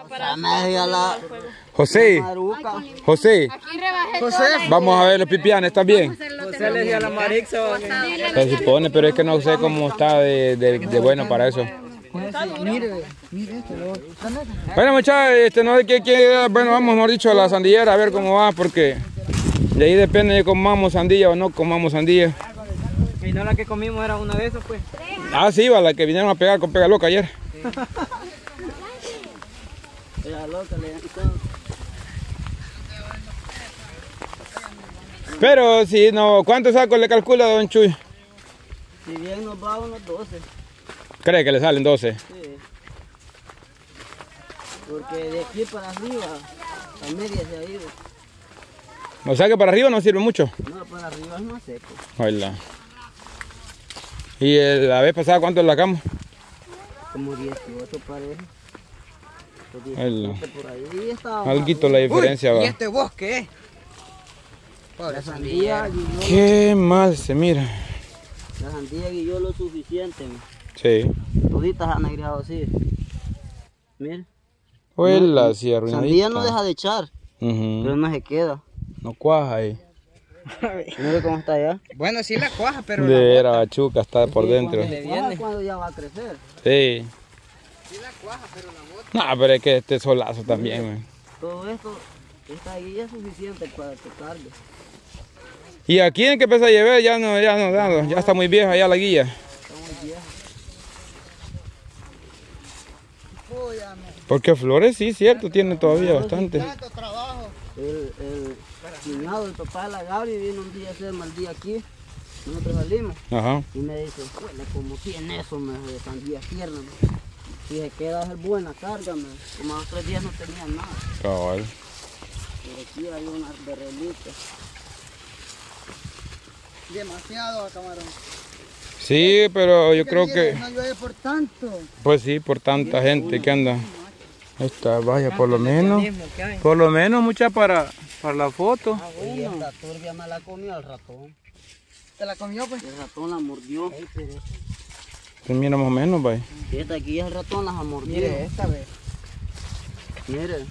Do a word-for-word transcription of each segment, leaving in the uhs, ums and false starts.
José, José, José, vamos a ver los pipianes, ¿están bien? José le dio a la Marixa. Se supone, pero es que no sé cómo está de, de, de bueno para eso. Mire, mire esto. Bueno, muchachos, este, no sé qué, qué, bueno, vamos, mejor dicho, a la sandillera a ver cómo va, porque de ahí depende de comamos sandía o no comamos sandía. Y no la que comimos era una de esas, pues. Ah, sí, va, la que vinieron a pegar con Pega Loca ayer. Pega Loca, le Pero si no, ¿cuántos sacos le calcula, don Chuy? Si bien nos va unos doce. ¿Cree que le salen doce? Sí. Porque de aquí para arriba, a media se ha ido. O sea que para arriba no sirve mucho. No, para arriba es más seco. Hola. ¿Y el, la vez pasada cuánto le sacamos? Como dieciocho parece. Hola. Por ahí estaba. Alguito la diferencia. Uy, va. ¿y este bosque es? La sandía guilló, Qué mal se mira. la sandía guilló lo suficiente. Sí. Toditas han agregado así. Mira. Hola, sí, arruinadita. Sandía no deja de echar, Ujú. pero no se queda. No cuaja ahí. Mira cómo está allá. Bueno, sí la cuaja, pero De la vera, bota. bachuca, está por dentro. Cuando, se cuaja, cuando ya va a crecer. Sí. Sí la cuaja, pero la bota. No, pero es que este solazo también, man. Todo esto, esta guía es suficiente para que cargue. Y aquí en que empezó a llevar ya no, ya no, ya, ya está muy vieja ya la guía. Está muy vieja. Porque flores sí, cierto, tiene todavía bastante. El, el cuñado, el papá de la Gaby vino un día a hacer mal día aquí. Nosotros salimos Ajá. y me dice, huele como tiene eso, me de sandía tierna. Si se queda a ser buena, cárgame. Como a los tres días no tenía nada. Cabal. Pero aquí hay unas berrelitas. Demasiado, camarón. Sí, pero yo creo que, No llueve por tanto. pues sí, por tanta gente que anda. Esta, vaya, por lo menos, por lo menos mucha para, para la foto. Y esta turbia me la comió el ratón. ¿Te la comió, pues? El ratón la mordió. Pues mira más o menos, vaya. Y esta aquí el ratón las ha mordido. Mire, esta vez. Mire.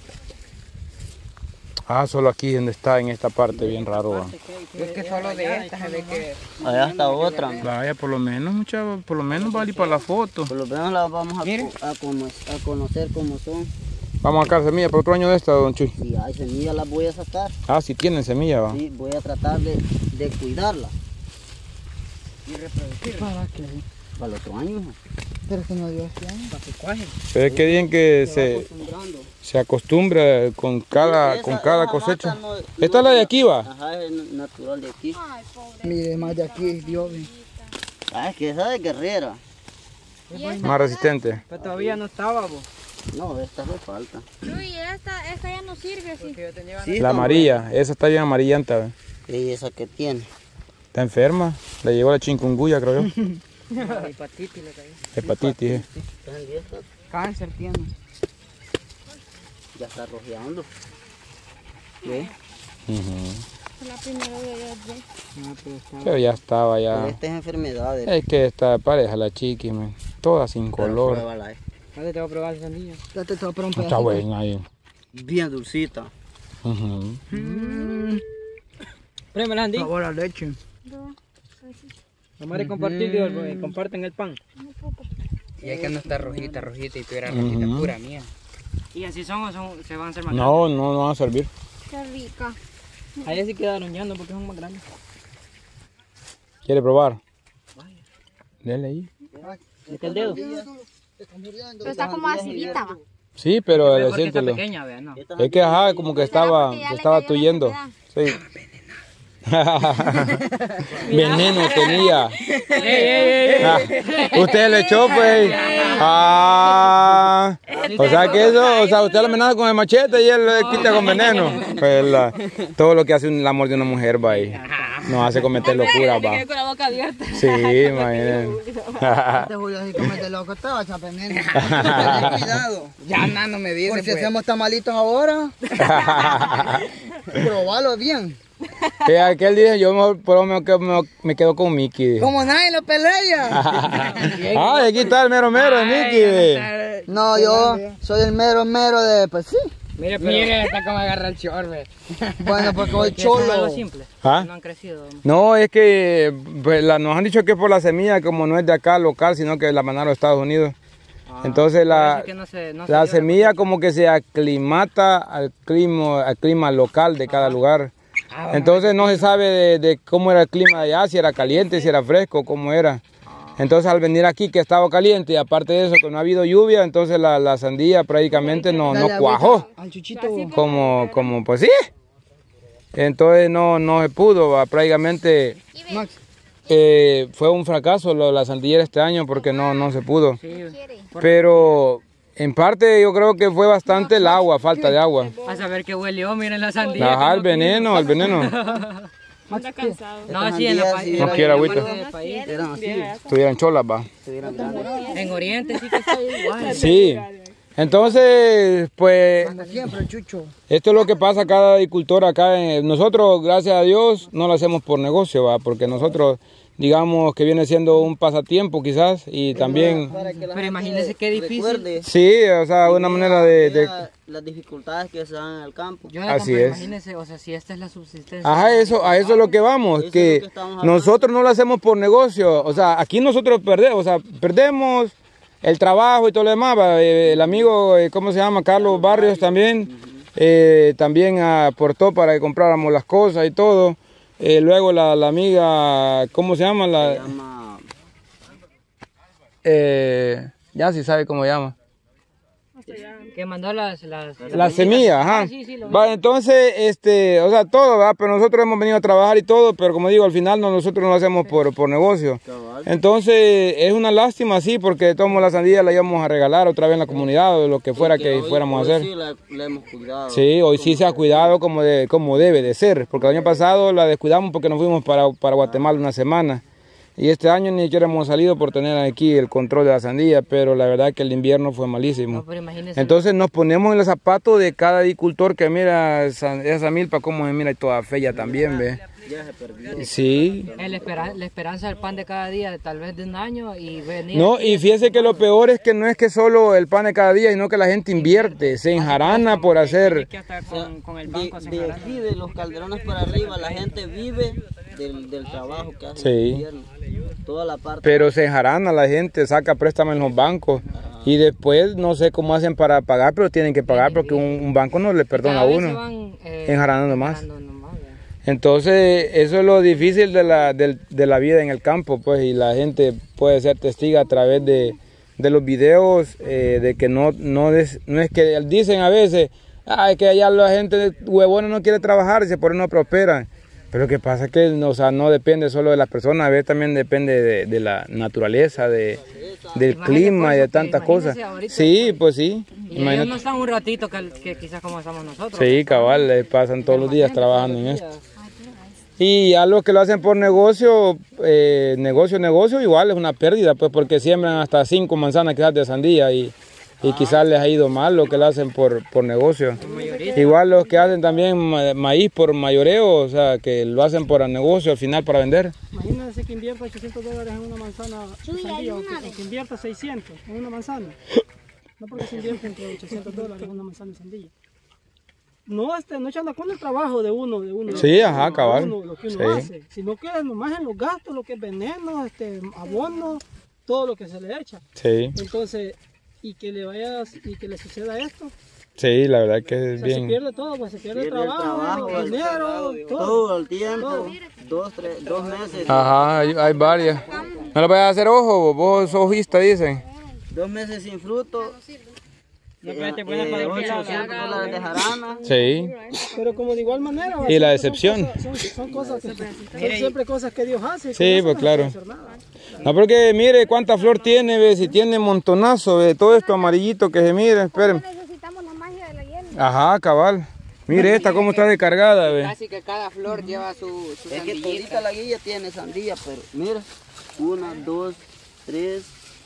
Ah, solo aquí donde está, en esta parte, bien raro. Va. Es que solo de esta se ve que... Allá está otra. Vaya, por lo menos, mucha, por lo menos vale para la foto. Por lo menos las vamos a, Mire. co- a, cono- a conocer cómo son. Vamos a sacar semilla para otro año de esta, don Chuy. Si hay semillas las voy a sacar. Ah, si tienen semilla, va. Sí, voy a tratar de, de cuidarlas. Y reproducir. ¿Para qué? Para el otro año. Pero que no dio este año. Para que cuaje. Pero es que bien que Se va se, acostumbrando. se acostumbra con cada, Esa- con cada esa cosecha. vaca no- Esta es no- la de aquí, va. Ajá, es natural de aquí. Mire, más de aquí, Dios mío. Ah, es que esa es guerrera. Más resistente. Pero todavía no estaba, vos. No, esta le falta. Uy, esta, esta ya no sirve así. Porque yo tenía Sí, La está amarilla, esa está bien amarillenta, va. buena. Y esa que tiene. Está enferma. Le llegó la chikungunya, creo yo. la hepatitis le cayó. Hepatitis, eh. Están viejas. Cáncer tiene. Ya está rojeando. ¿Ve? Ujú. La primera de ellas ya. No, pero está... Pero ya estaba, Pero ya. esta es enfermedad. de- Es que esta pareja, la chiqui, man. Toda sin Pero color. pruébala, eh. Dale, te voy a probar la sandía. Date, te voy a probar un Está pedacito. buena ahí. Bien dulcita. Ujú. Préme la sandía. Sabor a leche. Vamos a compartir, Dios, porque comparten el pan. Y es que no está rojita, rojita y tú eras rojita Ujú. pura mía. ¿Y así son o son, se van a hacer más No, no, no van a servir. Qué rica. grandes? Allá sí quedaron ya, no, porque son más grandes. ¿Quiere probar? Dele ahí. Mete el dedo. Pero está como acidita, va. Sí, pero Es porque está siéntelo. pequeña, vea, no. Esta Es que ajá, como que estaba, porque ya que le estaba cayó la tuyendo. enfermedad. Sí. Veneno tenía. ¡Ey, ey, ey! Ah, usted le echó, pues. Ah, o sea que eso, o sea, usted lo amenaza con el machete y él le quita con veneno. Pues la- todo lo que hace el amor de una mujer va ahí. Nos hace cometer locuras, va. Con la boca abierta. Sí, imagínense. Este Julio así como te loco, te va a echar veneno. Ten cuidado. Ya, no, no me dice, Por si pues. hacemos tamalitos ahora, probalo bien. Que aquel día yo mejor, por lo menos que me, me quedo con Mickey. Como nadie lo pelea. Ah, aquí está el mero mero, Mickey. No, yo soy el mero mero de, pues sí. Mire, pero... Mire, está como agarra el chorbe. Bueno, porque voy Eso es algo cholo. simple. ¿Ah? No han crecido. No, es que pues, la- nos han dicho que es por la semilla, como no es de acá local, sino que la mandaron a Estados Unidos. Ah, Entonces por la, eso es que no se- no se la dio semilla como que se aclimata al clima, al clima local de cada lugar. Ah, bueno. Entonces no se sabe de, de cómo era el clima de allá, si era caliente, si era fresco, cómo era. Entonces al venir aquí que estaba caliente y aparte de eso que no ha habido lluvia, entonces la, la sandía prácticamente no, no Dale cuajó. agüita Al chuchito. Como, como pues sí. Entonces no, no se pudo, va, prácticamente Max. eh, fue un fracaso lo de la sandía este año porque no, no se pudo. ¿Quiere? Pero en parte yo creo que fue bastante el agua, falta de agua. A saber que huelió, miren la sandía. Ajá, el veneno, el veneno. Anda cansado. No, sí, en la país. No quiere agüita. Eran así. Estuvieran cholas, va. Estuvieran grandes. En Oriente sí que está igual. Sí. Entonces, pues, Como siempre, Chucho. esto es lo que pasa a cada agricultor acá. en- Nosotros, gracias a Dios, no lo hacemos por negocio, va, porque nosotros, digamos que viene siendo un pasatiempo quizás y también, Para que la Pero gente imagínese qué difícil. recuerde sí, o sea, una manera de... de- la- las dificultades que se dan en el campo. Yo Así pero es. Imagínese, o sea, si esta es la subsistencia. Ajá, eso, a eso es lo que vamos, Eso es que lo que estamos hablando. nosotros no lo hacemos por negocio, o sea, aquí nosotros perdemos, o sea, perdemos el trabajo y todo lo demás, va, eh, el amigo, eh, ¿cómo se llama? Carlos Barrios también, eh, también aportó para que compráramos las cosas y todo, eh, luego la, la amiga, ¿cómo se llama? Se La, llama eh, ya sí sabe cómo se llama. Que mandó las... Las, La semilla, ajá. Ah, sí, sí, lo vi. Va, entonces, este, o sea, todo, ¿verdad? Pero nosotros hemos venido a trabajar y todo, pero como digo, al final no, nosotros no lo hacemos por, por negocio. cabal. Entonces, es una lástima, sí, porque de todos modos la sandía la íbamos a regalar otra vez en la comunidad o lo que fuera que hoy- fuéramos hoy a hacer. Sí, la, la hemos cuidado. Sí, hoy sí se ha cuidado como, de, como debe de ser, porque el año pasado la descuidamos porque nos fuimos para, para Guatemala una semana. Y este año ni siquiera hemos salido por tener aquí el control de la sandía, pero la verdad que el invierno fue malísimo. No, pero imagínese. Entonces nos ponemos en los zapatos de cada agricultor que mira esa, esa milpa como se mira y toda fea también, ve. Ya se perdió. Sí. el espera- la esperanza del pan de cada día, tal vez de un año y venir. No, y fíjese que lo peor es que no es que solo el pan de cada día, sino que la gente invierte, se enjarana por hacer... Que hasta O sea, con, con el de, banco se de encargan. aquí, de los calderones para arriba, la gente vive del, del trabajo que hace Sí. el gobierno. Toda la parte. Pero se enjarana la gente, saca préstamos en los bancos y después no sé cómo hacen para pagar, pero tienen que pagar porque un, un banco no le perdona a Cada vez se uno. van, eh, enjaranando más. enjaranando nomás, ¿verdad? Entonces, eso es lo difícil de la, del- de la vida en el campo, pues, y la gente puede ser testiga a través de, de los videos, eh, de que no, no, des- no es que dicen a veces, ay, que allá la gente huevona no quiere trabajar y se por eso no prosperan. Pero lo que pasa es que no, o sea, no depende solo de las personas, a veces también depende de, de la naturaleza, de, del Imagínate, clima y de pues, tantas imagínese cosas. ahorita, Sí, pues sí. Y ellos Imagínate. no están un ratito que, que quizás como estamos nosotros. Sí, cabal, le pasan todos los días trabajando en Todos los esto. días. Y a los que lo hacen por negocio, eh, negocio, negocio, igual es una pérdida, pues porque siembran hasta cinco manzanas quizás de sandía y, y quizás les ha ido mal lo que lo hacen por, por negocio. Igual los que hacen también ma- maíz por mayoreo, o sea, que lo hacen por negocio al final para vender. Imagínense que invierta ochocientos dólares en una manzana de sandía, o que, o que invierta seiscientos en una manzana. No porque se invierte entre ochocientos dólares en una manzana de sandía. No, este, no echando con el trabajo de uno, de uno. Sí, de ajá, uno, cabal. uno, lo que uno Sí. hace, sino que nomás en los gastos, lo que es veneno, este, abono, todo lo que se le echa. Sí, Entonces, y que le vayas, y que le suceda esto, sí, la verdad que o es sea, se bien. pierde todo, pues se pierde, Pierde el el trabajo, trabajo, el el dinero, todo. Todo el tiempo. Dos, tres, dos meses. Ajá, hay, hay varias. No le vayas a hacer ojo, vos sos ojista, dicen. Dos meses sin fruto. No, pero te eh, pones para dormir, ochocientos dólares de jarana. Sí. Pero como de igual manera. Y la siempre decepción. Son cosas, son, son cosas que, son siempre cosas que Dios hace. y Sí, con eso pues no se claro. puede hacer nada. No, porque mire cuánta flor tiene, ve, si tiene montonazo, ve, todo esto amarillito que se mira, esperen. Necesitamos la magia de la hiel. Ajá, cabal. Mire esta cómo está descargada, ve. Casi que cada flor lleva su, su Es que todita la guilla tiene sandía, pero mira. Una, dos, tres,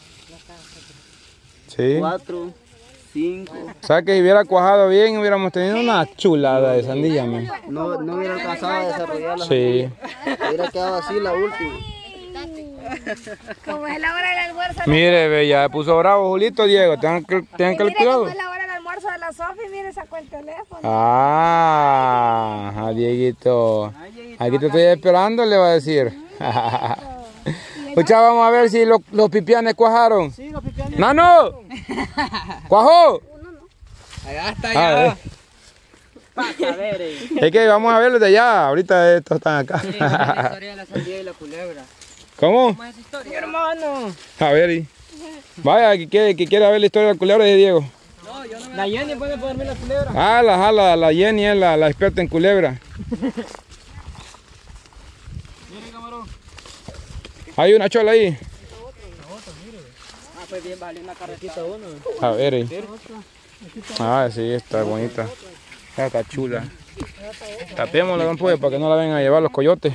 Sí. cuatro, cinco. O sea que si hubiera cuajado bien, hubiéramos tenido una chulada de sandía, man. No, no hubiera alcanzado a desarrollar la Sí. sandía. Hubiera quedado así la última. Como es la hora del almuerzo. Mire, ve, ya puso bravo Julito, Diego. Tengan que, tengan que el Mire, como cuidado. es la hora del almuerzo de la Sofi, mire, sacó el teléfono. Ah, a Dieguito. Aquí te estoy esperando, le va a decir. Escucha, vamos a ver si los, los pipianes cuajaron. Sí, los pipianes. ¡Nano! ¿Cuajó? Allá está, Ah, ya. eh. Pasa, a ver, eh. Es que vamos a verlos de allá. Ahorita estos están acá. Sí, esa es la historia de la sandía y la culebra. ¿Cómo? ¿Cómo es esa historia? Hermano. A ver, y... vaya, que quiere, que quiere ver la historia de la culebra de Diego. La Jenny puede ponerme la culebra. Ah, la jala, la Jenny es la, la experta en culebra. Hay una chola ahí. Ah, pues bien, vale una carretita uno. A ver, ahí. Ah, sí, está bonita. Ya está chula. Tapémosla, don Pollo, para que no la vengan a llevar los coyotes.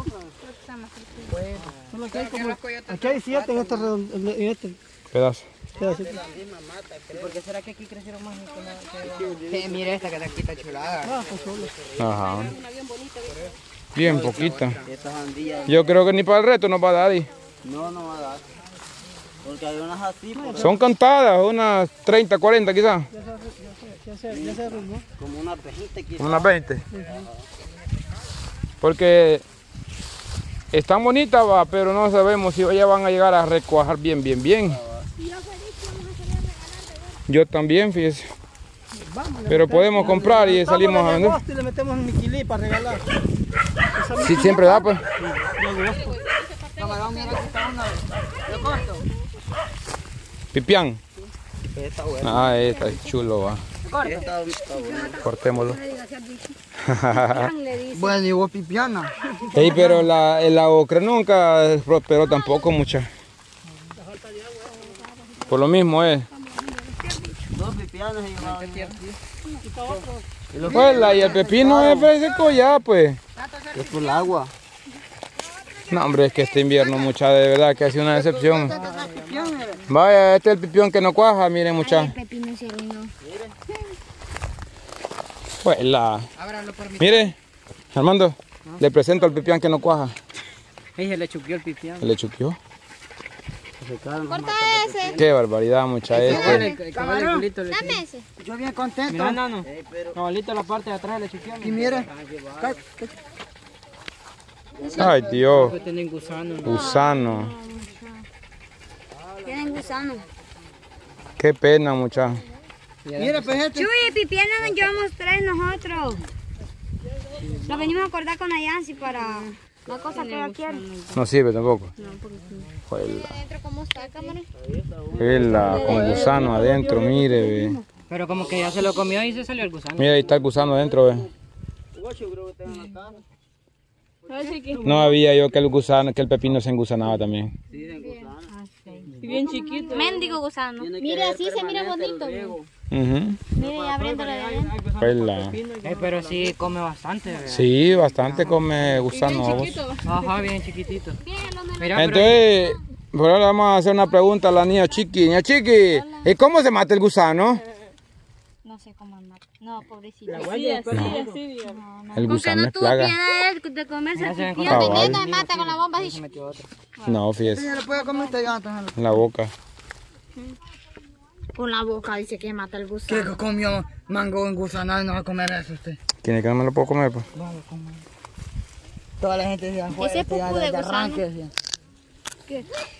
Solo aquí hay como, aquí hay siete en este, redond- en este Pedazo. pedacito. ¿Por qué será que aquí crecieron más? Sí, mira esta que está aquí, está chulada. Ah, pues solo. Ajá. Bien poquita. Estas sandías Yo creo que ni para el reto nos va a dar ahí. no, no va a dar. Porque hay unas así, pues, Son cantadas, unas treinta, cuarenta quizás. Ya se, ya se arruinó. como unas veinte quizás. Unas veinte. Porque están bonitas, va, pero no sabemos si ya van a llegar a recuajar bien, bien, bien. Yo también, fíjese. Pero podemos comprar y salimos a vender. Y le metemos un miquilí para regalar. Sí, siempre da, pues. Camarón, mira, aquí está una. ¿Lo corto? Pipián. Está bueno. Ah, está chulo, va. Está, está bueno. Cortémoslo. Le dice. Bueno, y vos pipiana. Ey, pero la, la ocra nunca prosperó tampoco mucha. Por lo mismo es. Dos pipianos y una... Pues la y el pepino es fresco ya, pues. Es por el agua. No, hombre, es que este invierno, mucha, de verdad que ha sido una decepción. Vaya, este es el pipión que no cuaja, miren, El mucha. pepino se arruinó. Pues la... Ábralo por mi. Mire, Armando, le presento al pipián que no cuaja. Ella le chupió el pipián. ¿Le chuquió? Corta ese. Qué barbaridad, mucha este. El caballo culito le Dame ese. Yo bien contento. Mira, nano. Cabalito la parte de atrás le chupió. Y mire, Ay, Dios. Que tienen gusano. Gusano. Tienen gusano. Qué pena, mucha. mire, pues este. Chuy, pipiana nos llevamos tres nosotros. Lo venimos a acordar con Ayansi para la cosa que ella quiere. No sirve tampoco. Juela. ¿Adentro cómo está, cámara? Juela, con gusano adentro, mire, ve. Pero como que ya se lo comió y se salió el gusano. Mira, ahí está el gusano adentro, ve. No había yo que el gusano, que el pepino se engusanaba también. Bien chiquito. Mendigo gusano. Mire, así se mira bonito. Ujú. Mire, abriéndolo de adentro. Juela. Eh, pero sí come bastante, ¿verdad? Sí, bastante come gusano a vos. Ajá, bien chiquitito. Bien, lo menos. Mira, pero Entonces, por ahora vamos a hacer una pregunta a la niña Chiqui. Niña Chiqui, ¿y cómo se mata el gusano? No sé cómo andar. No, pobrecita. El gusano es plaga. piedad de comerse el ven con pipián. la Nena me mata con la bomba así. metió otro. No, fíjese, Se le puede comer este gato. en la boca. Con la boca dice que mata el gusano. ¿Qué comió mango en gusanal y no va a comer eso usted? ¿Tiene que no me lo puedo comer, pues? Toda la gente decía, Ese es pupú de gusano. arranque, decía. ¿Qué?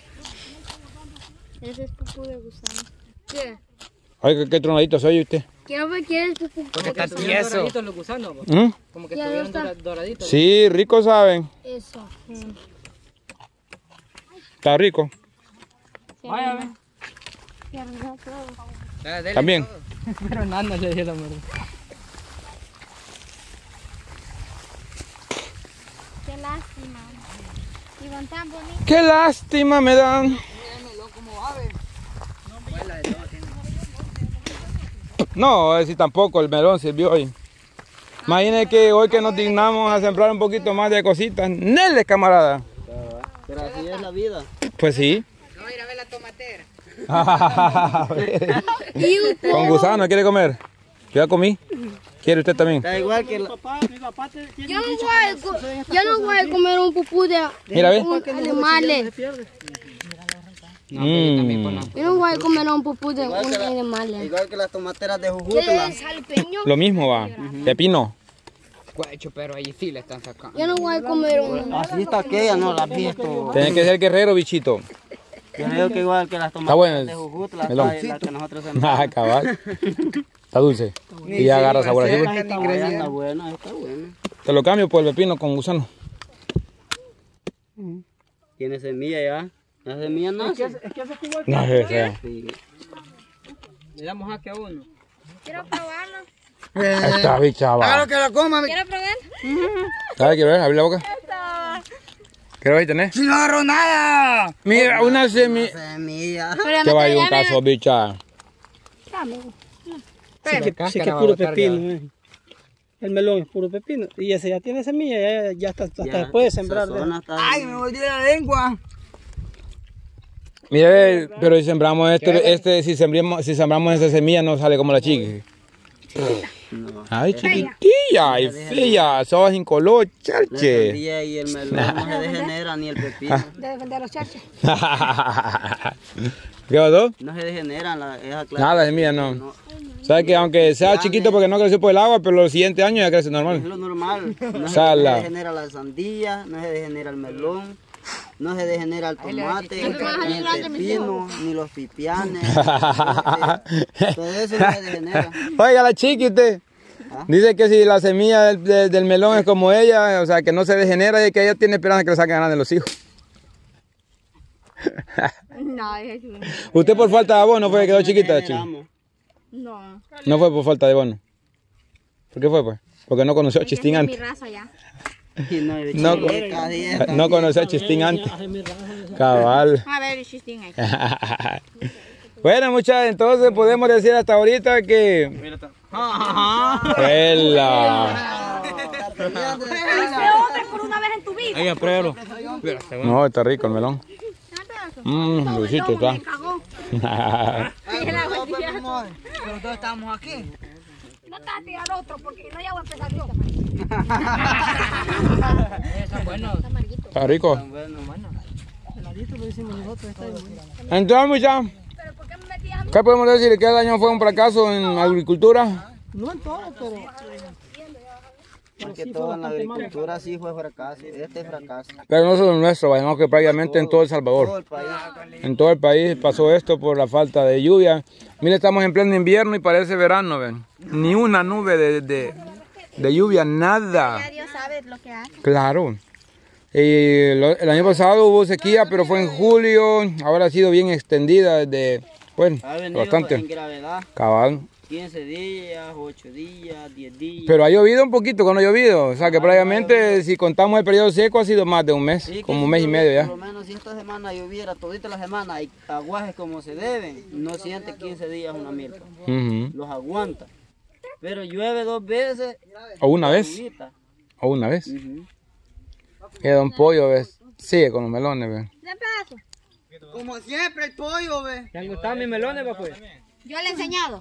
Ese es pupú de gusano. ¿Qué? Ay, qué, qué tronadito soy usted. Quiero ver quién es pupú. Como que estuvieron doraditos los gusanos, po. ¿Mm? Como que Ya estuvieron está. dora- doraditos. Sí, rico saben. Eso. Está rico. Vaya, ve. Se arruinó todo. Dale, dele También. todo. Pero nada le dio la muerte. Qué lástima. Iban tan bonitos. Qué lástima me dan. No, así tampoco, el melón sirvió hoy. Imagínense que hoy que nos dignamos a sembrar un poquito más de cositas. ¡Nele, camarada! Pero así es la vida. Pues sí. No, ir a ver la tomatera. Con gusano, ¿quiere comer? Yo ya comí. ¿Quiere usted también? Da igual que Mi la... papá, mi papá te- tiene Yo no dicho voy a, que co- suceden estas yo no cosas voy a así. comer un pupú de Mira, ve. un Se animales. pierde. Mm. Yo no voy a comer un pupú de un animales. Igual que las tomateras de ¿Qué Jujutla. es jalapeño? Lo mismo va. Pepino. Cuecho, pero ahí sí le están sacando. Yo no voy a comer un... Así está aquella, no la has visto. Tiene que ser guerrero, bichito. Yo digo que igual que las Está bueno. tomateras de Jujutla, Melón. está la que nosotros Ah, sembramos. cabal. Está dulce. Y ya agarra sabor así, güey. Ah, está buena, está buena, está buena. Te lo cambio por el pepino con gusano. Tiene semilla ya. La semilla nace. Es que hace igual que No sé, sea. Sí. Le damos jaque a uno. Quiero probarlo. Esta bicha Hágalo va. que la coma. mi- ¿Quiero probar? ¿Sabes qué ver? Abre la boca. ¿Qué vais a tener? Si no agarró nada. Mira, una semilla. Semilla. Te va a ir un caso, bicha. Sí, que, sí que es puro pepino. eh. El melón es puro pepino. Y ese ya tiene semilla, ya, ya hasta, hasta Ya, puede sembrar. esa zona está- Ay, me volví la lengua. Mire, pero si sembramos este, este si sembramos, si sembramos esa semilla no sale como la chica. No. Ay, chiquitilla, y fea, sos incolor, La charche. sandía y el melón no se degenera ni el pepino. De vender los charches. ¿Qué pasó? No se degeneran la, esa clase. Nada, la semilla no. Sabes que aunque sea chiquito porque no creció por el agua, pero los siguientes años ya crece Es normal. lo normal. No se, Sala. no se degenera la sandía, no se degenera el melón, no se degenera el tomate, ni el pepino, ni los pipianes. Todo eso no se degenera. Oiga, la chiqui usted. Dice que si la semilla del, del- del melón es como ella, o sea, que no se degenera y que ella tiene esperanza que le saquen ganas de los hijos. No, es eso. Usted por falta de abono fue que quedó chiquita, chiqui. Degeneramos. No. No fue por falta de abono. ¿Por qué fue, pues? Porque no conoció a Chistín Mi antes. raza ya. Y no, y No, chiquita, dieta. no conoció a Chistín antes. Cabal. A ver, chistín ahí. Bueno, muchachos, entonces podemos decir hasta ahorita que... ¡Ela! hombre por una vez en tu vida. Ahí, pruébalo. No, está rico el melón. Mmm, dulcito está. Ay, no, pues, mi amor. Pero todos estábamos aquí. No te vas a tirar otro porque no ya voy a empezar yo. Está bueno. Está rico. Bueno, bueno. Heladito lo decimos nosotros. Está bien. Entonces, muchachos, ¿qué podemos decir? ¿Que el año fue un fracaso en agricultura? No en todo, pero Más que todo en la agricultura sí fue fracaso. Este es fracaso. Pero no solo nuestro, sino que prácticamente en todo El Todo Salvador. el país. En todo el país pasó esto por la falta de lluvia. Mire, estamos en pleno invierno y parece verano, ven. Ni una nube de, de, de lluvia, nada. Dios sabe lo que hace. Claro. Y lo- el año pasado hubo sequía, pero fue en julio. Ahora ha sido bien extendida desde, bueno, Ha venido en bastante. gravedad. Cabal. quince días, ocho días, diez días. Pero ha llovido un poquito cuando ha llovido. O sea que prácticamente si contamos el periodo seco ha sido más de un mes, Sí, que como si un mes y por- medio ya. Por lo menos si esta semana lloviera todita la semana y aguajes como se deben, no siente quince días una milpa. Ujú. Los aguanta. Pero llueve dos veces. O una vez, lluvita. o una vez. Ujú. Que don Pollo, ¿ves? Sigue con los melones, ¿ves? ¿Qué pedazo? Como siempre, el pollo, ve. ¿Te han gustado mis melones, va, pues? Yo le he enseñado.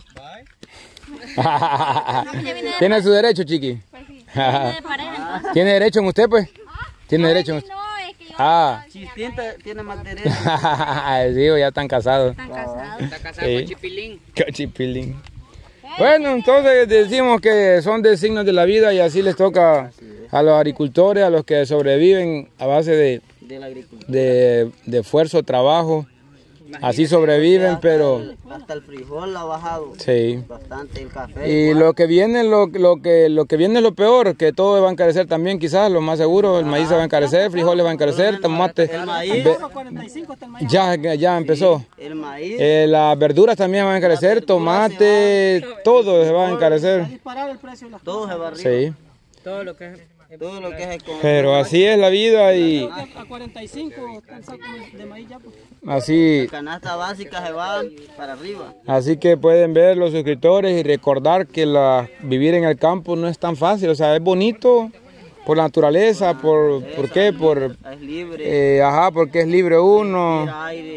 Tiene su derecho, chiqui. De pareja, entonces. ¿Tiene derecho en usted, pues? Tiene derecho en usted. No, es que yo Ah. Chistín te- tiene más derecho. Sí, ya están casados. están casados. Está casado Sí. con Chipilín. Cachipilín. Bueno, entonces decimos que son designios de la vida y así les toca a los agricultores, a los que sobreviven a base de, De la agricultura. de, de esfuerzo, trabajo. Así sobreviven, pero Hasta el frijol ha bajado sí. bastante, el café. Y igual. lo que viene, lo, lo que lo que viene es lo peor, que todo va a encarecer también, quizás, lo más seguro, el maíz se va a encarecer, frijoles va a encarecer, tomate. El maíz, Ve- cuarenta y cinco está el maíz. ya, ya empezó. el maíz, Eh, las verduras también van a encarecer, tomate, todo se va a Va a encarecer. disparar el precio de las todo se va arriba. Sí. Todo lo que es. Todo lo que es económico. Pero así es la vida y cosas. A cuarenta y cinco está el saco de maíz ya. Pues. así, La canasta básica se va para arriba. así que pueden ver los suscriptores y recordar que la, vivir en el campo no es tan fácil, o sea, es bonito por la naturaleza, por, ¿por qué? Por, Es libre. eh, ajá, porque es libre uno. Respira aire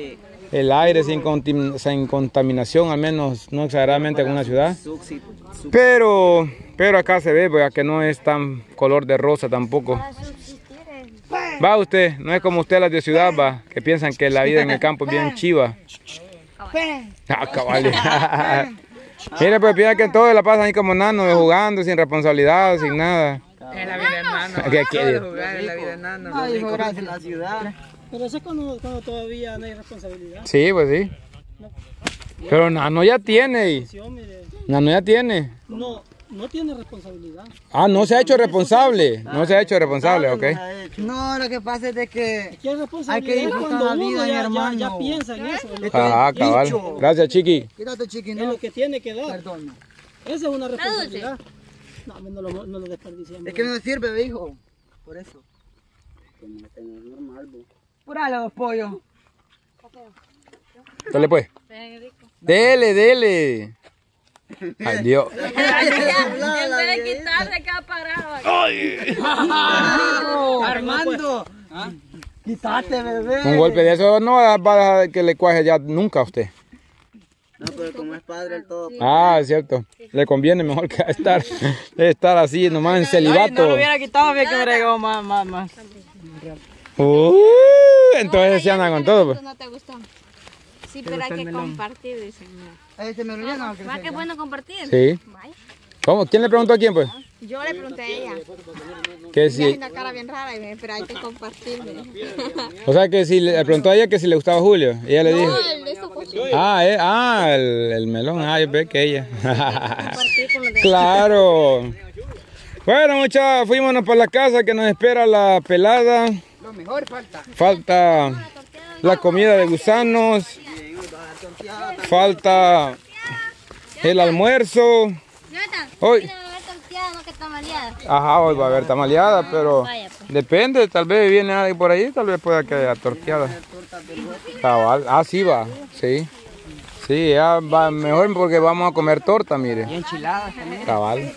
el aire sin, contim- sin contaminación, al menos no exageradamente en una ciudad. Pero, pero acá se ve, pues, que no es tan color de rosa tampoco. Va usted, no es como usted las de ciudad, va, que piensan que la vida en el campo es bien chiva. Ah, cabal. Mire, pues piensa que todos la pasan ahí como nanos, jugando, sin responsabilidad, sin nada. Es la vida enano. ¿Qué quiere? Jugar en la vida enano. Ay, hijo, gracias la ciudad. Pero eso es cuando, cuando todavía no hay responsabilidad. Sí, pues sí. Pero Nano ya tiene. Sí, mire, Nano ya tiene. no, no tiene responsabilidad. Ah, no se ha hecho responsable. No se ha hecho responsable, ok. No, lo que pasa es de que ¿Qué hay responsabilidad que es disfrutar cuando la uno vida, mi ya, ya, hermano. ya piensa en eso? Es lo, Ajá, cabal. dicho. Gracias, Chiqui. Quítate, chiqui, es no. lo que tiene que dar. Perdón. Esa es una responsabilidad. No, no lo, no lo desperdiciamos. Es que no sirve, hijo. Por eso. Purale los pollos. Dale pues. Dele, dele. Ay, Dios. En vez de quitarle acá parado. Armando. Quítate, bebé. Un golpe de eso no va a dejar que le cuaje ya nunca a usted. No, pero como es padre el todo. Ah, es cierto. Le conviene mejor que estar, estar así nomás en celibato. No lo hubiera quitado, ve que bregó más, más, más. Uh, entonces se anda con todo. Pues. No te gustó. Sí, pero hay que compartir, dice. Ese me lo llena. ¿Va que es bueno compartir? Sí. Vaya. ¿Cómo? ¿Quién le preguntó a quién, pues? Yo le pregunté a ella. Que Ella si, tiene una cara bien rara, y me dijo, pero hay que compartir. me dijo. o sea, que si le preguntó a ella que si le gustaba Julio. Y ella le dijo. No, el de eso fue Ah, eh, ah, el, el melón. Ah, yo ve que ella. compartir con los demás. Claro. Bueno, muchachos, fuímonos para la casa que nos espera la pelada. Lo mejor falta. Falta la comida de gusanos. Falta el almuerzo. Jonathan, Hoy. mira, va a haber torteada, no que está maleada. Ajá, hoy va a haber tamaleada, pero Vaya, pues. depende, tal vez viene alguien por ahí, tal vez pueda que haya torteada. Cabal, ah, sí va, sí. Sí, ya va mejor porque vamos a comer torta, mire. Y enchiladas también. Cabal.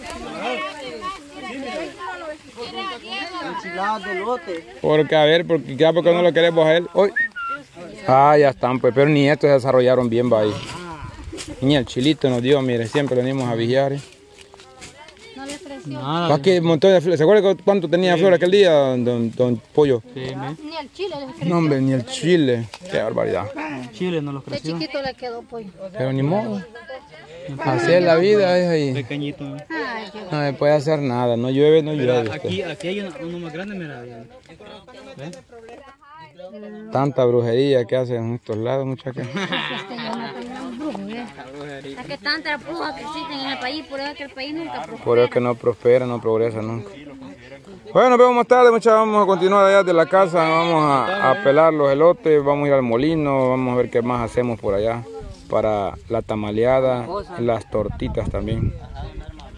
Enchiladas de lote. Porque, a ver, porque, ya porque no lo queremos a él. Hoy. Ah, ya están, pues, pero ni estos se desarrollaron bien, va ahí. Ni el chilito nos dio, mire, siempre venimos a vigiar. ¿eh? No le ofreció. ¿Para qué un montón de flores? ¿Se acuerda cuánto tenía flor aquel día, don, don Pollo? Ni el chile le ofreció. No, hombre, ni el chile. Qué barbaridad. Chile no los De chiquito le quedó pollo. Pero ni modo. Así es la vida, es ahí. Pequeñito. Ay, qué No se puede hacer nada, no llueve, no llueve. usted. Aquí, aquí hay uno, uno más grande, mira. ¿Ves? Tanta brujería que hacen en estos lados, muchachos. este yo no tengo un brujo, ¿eh? Es que tantas brujas que existen en el país, por eso que el país nunca prospera. Por eso que no prospera, no progresa nunca. Bueno, nos vemos más tarde, muchachos. Vamos a continuar allá de la casa. Vamos a, a pelar los elotes, vamos a ir al molino, vamos a ver qué más hacemos por allá para la tamaleada, las tortitas también.